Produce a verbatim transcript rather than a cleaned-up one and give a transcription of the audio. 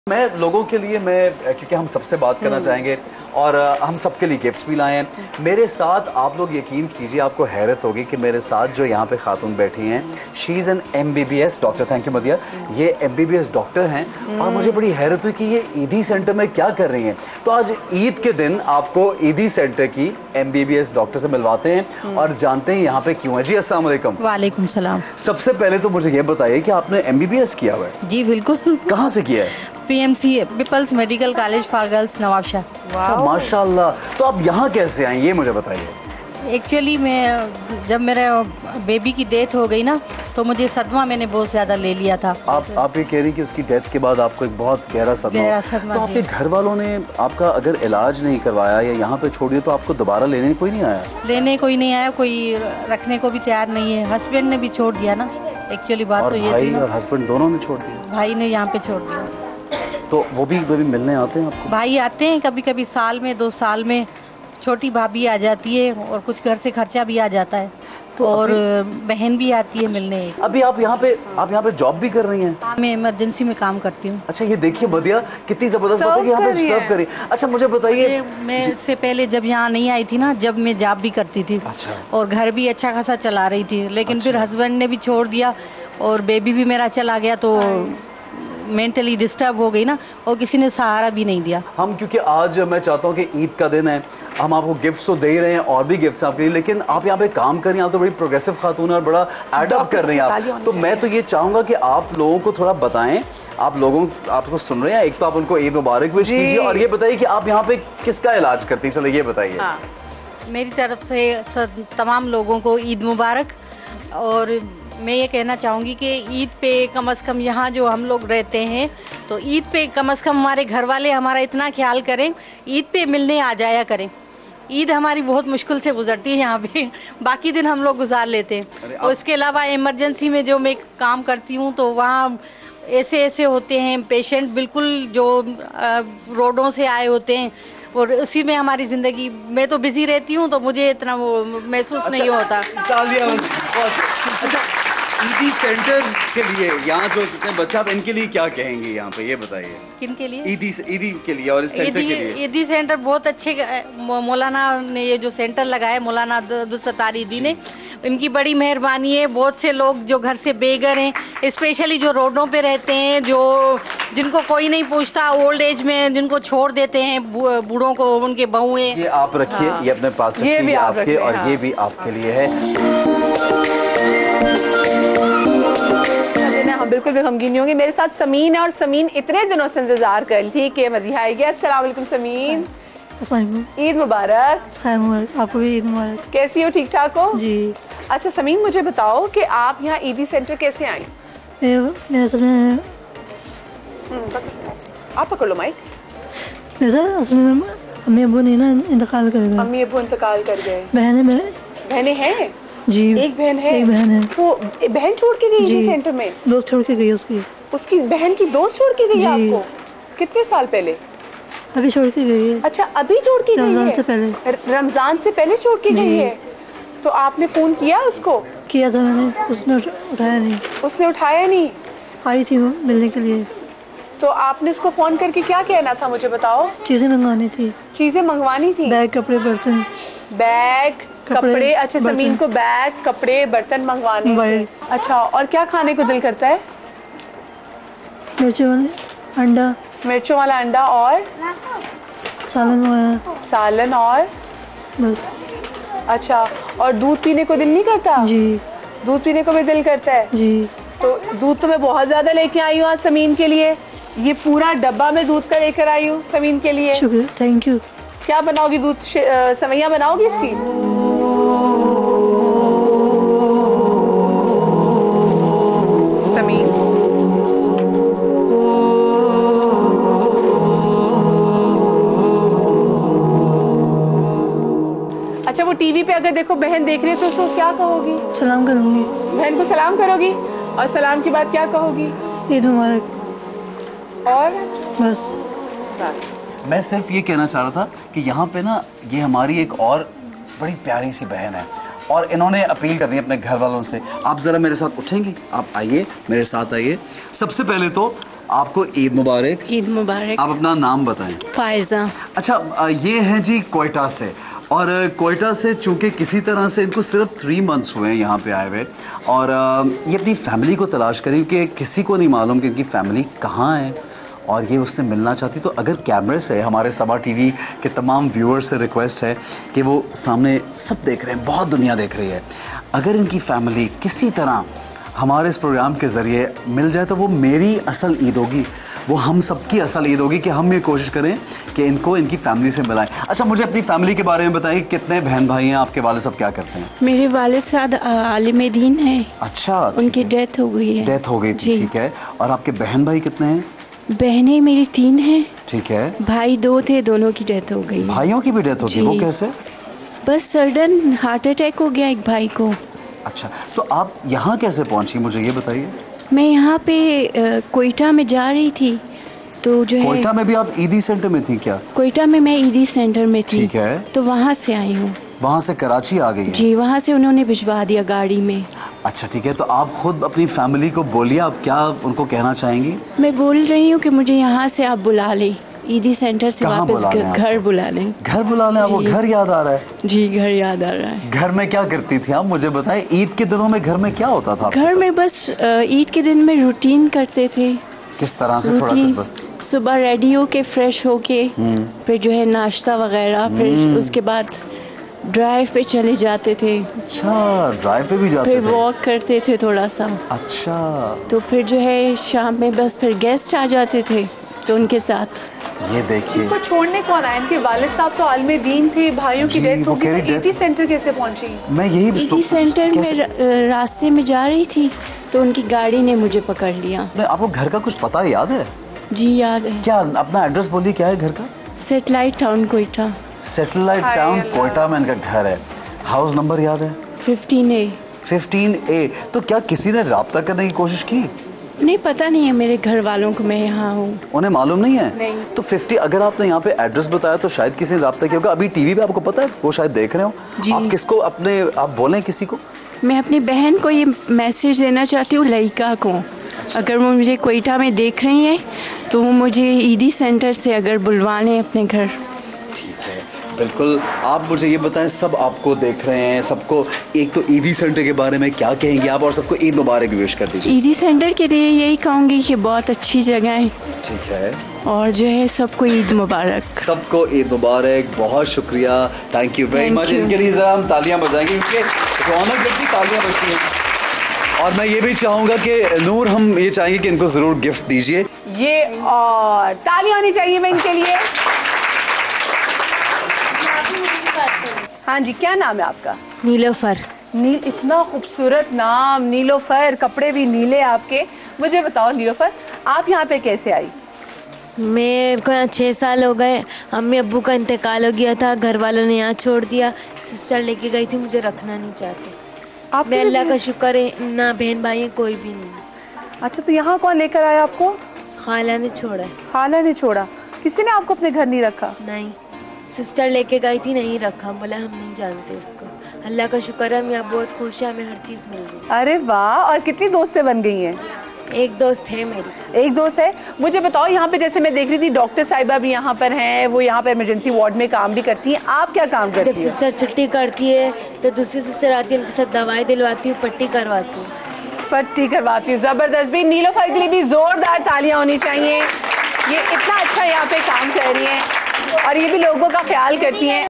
मैं लोगों के लिए, मैं क्योंकि हम सबसे बात करना चाहेंगे और हम सबके लिए गिफ्ट्स भी लाए हैं। मेरे साथ आप लोग यकीन कीजिए, आपको हैरत होगी कि मेरे साथ जो यहाँ पे खातून बैठी हैं, she is an M B B S doctor. Thank you Madiya. ये M B B S doctor हैं और मुझे बड़ी हैरत हुई कि ये ईदी सेंटर में क्या कर रही हैं। तो आज ईद के दिन आपको ईदी सेंटर की M B B S doctor से मिलवाते हैं और जानते हैं यहाँ पे क्यों है। जी अस्सलाम वालेकुम। वालेकुम सलाम। सबसे पहले तो मुझे ये बताइए कि आपने एम बी बी एस किया हुआ है? जी बिल्कुल। कहाँ से किया है? P M C peoples medical college for girls Nawabshah. अच्छा माशाल्लाह। तो आप यहाँ कैसे आए ये मुझे बताइए। एक्चुअली मैं जब मेरे बेबी की डेथ हो गई ना, तो मुझे सदमा मैंने बहुत ज़्यादा ले लिया था। आप आप ये कह रही कि उसकी डेथ के बाद आपको एक बहुत गहरा सदमा गहरा सदमा। तो आपके घर वालों ने आपका अगर इलाज नहीं करवाया या यहाँ पे छोड़ दिया तो आपको दोबारा लेने कोई नहीं आया? लेने कोई नहीं आया, कोई रखने को भी तैयार नहीं है। हस्बैंड ने भी छोड़ दिया ना, एक्चुअली बात तो ये थी। और हस्बैंड दोनों ने छोड़ दिया? भाई ने यहाँ पे छोड़ दिया। तो वो भी कभी मिलने आते हैं आपको? भाई आते हैं कभी कभी, साल में दो साल में छोटी भाभी आ जाती है और कुछ घर से खर्चा भी आ जाता है। तो और बहन भी आती है मिलने। अभी आप यहाँ पे आप यहाँ पे जॉब भी कर रही हैं? मैं इमरजेंसी में काम करती हूँ। अच्छा ये देखिए मदिया कितनी जबरदस्त बात है कि यहाँ पे सर्व करी। अच्छा मुझे बताइए, मैं इससे पहले जब यहाँ नहीं आई थी ना, जब मैं जॉब भी करती थी। अच्छा। और घर भी अच्छा खासा चला रही थी, लेकिन अच्छा। फिर हस्बैंड ने भी छोड़ दिया और बेबी भी मेरा चला गया, तो मेंटली डिस्टर्ब हो गई ना, और किसी ने सहारा भी नहीं दिया। हम क्योंकि आज मैं चाहता हूँ कि ईद का दिन है, हम आपको गिफ्ट्स तो दे ही रहे हैं और भी गिफ्ट्स आपके लिए, लेकिन आप यहाँ पे काम कर रही हैं, आप तो बड़ी प्रोग्रेसिव खातून है और बड़ा एडअप कर रही हैं आप। तो मैं तो ये चाहूँगा कि आप लोगों को थोड़ा बताएं, आप लोगों आपको सुन रहे हैं, एक तो आप उनको ईद मुबारक विश कीजिए और ये बताइए कि आप यहाँ पे किसका इलाज करती हैं। चलो ये बताइए। हाँ, मेरी तरफ से तमाम लोगों को ईद मुबारक। और मैं ये कहना चाहूँगी कि ईद पे कम अज़ कम यहाँ जो हम लोग रहते हैं, तो ईद पे कम अज़ कम हमारे घर वाले हमारा इतना ख्याल करें, ईद पे मिलने आ जाया करें। ईद हमारी बहुत मुश्किल से गुजरती है यहाँ पे, बाकी दिन हम लोग गुजार लेते हैं। और इसके अलावा इमरजेंसी में जो मैं काम करती हूँ, तो वहाँ ऐसे ऐसे होते हैं पेशेंट, बिल्कुल जो रोडों से आए होते हैं, और उसी में हमारी ज़िंदगी, मैं तो बिज़ी रहती हूँ तो मुझे इतना वो महसूस नहीं होता। अच्छा ईदी सेंटर के लिए यहाँ जो कितने बच्चे, आप इनके लिए क्या कहेंगे यहाँ पे ये बताइए? किन के लिए? ईदी ईदी के लिए और इस सेंटर के लिए। ईदी सेंटर बहुत अच्छे, मौलाना ने ये जो सेंटर लगाया, मौलाना अब्दुल सत्तार ईदी ने, इनकी बड़ी मेहरबानी है। बहुत से लोग जो घर से बेघर हैं, स्पेशली जो रोडों पे रहते हैं, जो जिनको कोई नहीं पूछता, ओल्ड एज में जिनको छोड़ देते हैं, बूढ़ों को, उनके बहुएं। ये आप रखिए। हाँ। ये अपने पास रखिए, ये भी आप आपके और हाँ। ये भी आपके लिए है। हम बिल्कुल भी गमगीन नहीं होंगे। मेरे साथ समीन है और समीन इतने दिनों से इंतजार कर रही थी कि मदिया आएगी। अस्सलाम वालेकुम समीन। ईद मुबारक। खैर मुबारक, आपको भी ईद मुबारक। कैसी हो, ठीक ठाक हो? जी। अच्छा समीन, मुझे बताओ कि आप यहाँ ईदी सेंटर कैसे आई? मेरे असल में आप पकड़ लो माइक। मेरे असल में अम्मी अब्बू ने ना इंतकाल कर गए। अम्मी अब्बू इंतकाल कर गए। बहनें में बहनें हैं? जी एक बहन है। एक बहन है। वो बहन छोड़ के गई ईदी सेंटर में? दोस्त छोड़ के गई उसकी। उसकी बहन की दोस्त छोड़ के गई आपको? कितने साल पहले? अभी छोड़ के गई है। अच्छा अभी छोड़ के गई है? रमजान से पहले। रमजान से पहले छोड़ के गई है? तो आपने फोन किया उसको? किया था मैंने, उसने उठाया नहीं। उसने उठाया नहीं? आई थी मिलने के लिए। तो आपने उसको फोन करके क्या कहना था, मुझे बताओ? चीजें मंगवानी थी। चीजें मंगवानी थी? बैग, कपड़े, बर्तन। बैग, कपड़े। अच्छा समीन को बैग, कपड़े, बर्तन मंगवाने थे। अच्छा, और क्या खाने को दिल करता है? मिर्चों वाला अंडा। मिर्चों वाला अंडा और सालन। सालन और बस। अच्छा, और दूध पीने को दिल नहीं करता? जी। दूध पीने को भी दिल करता है? जी। तो दूध तो मैं बहुत ज्यादा लेके आई हूँ आज समीन के लिए। ये पूरा डब्बा में दूध का लेकर आई हूँ समीन के लिए। शुक्रिया, थैंक यू। क्या बनाओगी? दूध सवैया बनाओगी इसकी? समीन अच्छा, वो टीवी पे अगर देखो बहन देख रही है तो उसको क्या कहोगी? सलाम करूंगी। बहन को सलाम करोगी और सलाम के बाद क्या कहोगी? ईद मुबारक। और बस बस। मैं सिर्फ ये कहना चाह रहा था कि यहाँ पे ना ये हमारी एक और बड़ी प्यारी सी बहन है और इन्होंने अपील करनी है अपने घर वालों से। आप ज़रा मेरे साथ उठेंगी? आप आइए, मेरे साथ आइए। सबसे पहले तो आपको ईद मुबारक। ईद मुबारक। आप अपना नाम बताएं। फायजा। अच्छा, ये हैं जी कोयटा से, और कोयटा से चूँकि किसी तरह से इनको सिर्फ थ्री मंथ्स हुए हैं यहाँ पे आए हुए, और ये अपनी फैमिली को तलाश करें कि किसी को नहीं मालूम कि इनकी फैमिली कहाँ है और ये उससे मिलना चाहती। तो अगर कैमरे से हमारे सबा टीवी के तमाम व्यूअर्स से रिक्वेस्ट है कि वो सामने सब देख रहे हैं, बहुत दुनिया देख रही है, अगर इनकी फैमिली किसी तरह हमारे इस प्रोग्राम के ज़रिए मिल जाए तो वो मेरी असल ईद होगी, वो हम सबकी असल ईद होगी कि हम ये कोशिश करें कि इनको इनकी फैमिली से मिलाएं। अच्छा, मुझे अपनी फैमिली के बारे में बताइए, कितने बहन भाई हैं आपके? वाले सब क्या करते हैं? मेरे वाले साहब आलिम दीन हैं। अच्छा, उनकी डेथ हो गई है। डेथ हो गई थी, ठीक है। और आपके बहन भाई कितने हैं? बहनें मेरी तीन हैं। ठीक है। भाई दो थे, दोनों की डेथ हो गई। भाइयों की भी डेथ हो गई, वो कैसे? बस सडन हार्ट अटैक हो गया एक भाई को। अच्छा, तो आप यहाँ कैसे पहुँची, मुझे ये बताइए। मैं यहाँ पे कोयटा में जा रही थी, तो जो है कोयटा में भी आप ईदी सेंटर में थी क्या? कोयटा में मैं ईदी सेंटर में थी। ठीक है। तो वहाँ से आई हूँ। वहाँ से कराची आ गई? जी, वहाँ से उन्होंने भिजवा दिया गाड़ी में। अच्छा, ठीक है। तो आप खुद अपनी फैमिली को बोलिए, आप क्या उनको कहना चाहेंगी? मैं बोल रही हूँ कि मुझे यहाँ से आप बुला लें, ईदी सेंटर से वापस घर बुला लें। घर बुला लें? आपको घर याद आ रहा है? जी, घर याद आ रहा है। घर में क्या करती थी आप, मुझे बताएं? ईद के दिनों में घर में क्या होता था? घर में बस ईद के दिन में रूटीन करते थे। किस तरह से? थोड़ा सुबह रेडी होके फ्रेश होके फिर जो है नाश्ता वगैरह, फिर उसके बाद ड्राइव पे चले जाते थे। अच्छा, ड्राइव पे भी जाते फिर थे? फिर वॉक करते थे थोड़ा सा। अच्छा। तो फिर जो है शाम में बस फिर गेस्ट आ जाते थे तो उनके साथ। ये देखिए, इनको छोड़ने कौन आया? इनके वालिद साहब तो आलिम दीन थे, भाइयों की डेथ हो गई, तो ईदी सेंटर कैसे पहुंची? मैं यही ईदी सेंटर में रास्ते में जा रही थी तो उनकी गाड़ी ने मुझे पकड़ लिया। आपको घर का कुछ पता याद है? जी याद है। क्या, अपना एड्रेस बोलिए, क्या है घर का? Satellite town Quetta. Satellite town Quetta में इनका घर है। हाउस नंबर याद है? Fifteen A. Fifteen A. तो क्या किसी ने रब्ता करने की कोशिश की? नहीं, पता नहीं है मेरे घर वालों को मैं यहाँ हूँ। उन्हें मालूम नहीं है? नहीं। तो फिफ्टी, अगर आपने यहाँ पे एड्रेस बताया तो शायद किसी ने रब्ता किया होगा। अभी टीवी पे आपको पता है, वो शायद देख रहे हो। जी। आप किसको अपने, आप बोलें किसी को। मैं अपनी बहन को ये मैसेज देना चाहती हूँ, लइका को, अगर वो मुझे कोयटा में देख रही हैं तो वो मुझे ईदी सेंटर से अगर बुलवा लें अपने घर। ठीक है, बिल्कुल। आप मुझे ये बताएं, सब आपको देख रहे हैं, सबको एक तो ईदी सेंटर के बारे में क्या कहेंगे आप, और सबको ईद मुबारक विश कर दीजिए। ईदी सेंटर के लिए यही कहूँगी कि बहुत अच्छी जगह है। ठीक है। और जो है सबको ईद मुबारक। सबको ईद मुबारक, बहुत शुक्रिया, थैंक यू वेरी मच। इनके लिए ज़रा हम तालियां बजाएंगे क्योंकि रौनक जब भी तालियां बजती हैं। और मैं ये भी चाहूँगा कि नूर, हम ये चाहेंगे कि इनको ज़रूर गिफ्ट दीजिए। ये और ताली होनी चाहिए मैं इनके लिए। हाँ जी, क्या नाम है आपका? नीलोफर। नील, इतना खूबसूरत नाम नीलोफर, कपड़े भी नीले आपके। मुझे बताओ नीलोफर, आप यहाँ पे कैसे आई? मेरे को यहाँ छः साल हो गए। अम्मी अब्बू का इंतकाल हो गया था, घर वालों ने यहाँ छोड़ दिया। सिस्टर लेके गई थी, मुझे रखना नहीं चाहते। आप मैं अल्लाह का शुक्र है, ना बहन भाई है कोई भी नहीं। अच्छा, तो यहाँ कौन लेकर आया आपको? खाला ने छोड़ा। खाला ने छोड़ा? किसी ने आपको अपने घर नहीं रखा? नहीं, सिस्टर लेके गई थी, नहीं रखा, बोला हम नहीं जानते इसको। अल्लाह का शुक्र है, मैं बहुत खुश है, हमें हर चीज़ मिल रही है। अरे वाह, और कितनी दोस्तें बन गई हैं? एक दोस्त है मेरी। एक दोस्त है। मुझे बताओ, यहाँ पे जैसे मैं देख रही थी डॉक्टर साहिबा भी यहाँ पर हैं, वो यहाँ पे इमरजेंसी वार्ड में काम भी करती हैं। आप क्या काम करती हैं? जब सिस्टर छुट्टी करती है तो दूसरी सिस्टर आती है, उनके साथ दवाई दिलवाती हूँ, पट्टी करवाती हूँ। पट्टी करवाती हूँ, ज़बरदस्त। भी नीलोफर के लिए भी जोरदार तालियां होनी चाहिए। ये इतना अच्छा यहाँ पे काम कर रही हैं और ये भी लोगों का ख्याल करती हैं।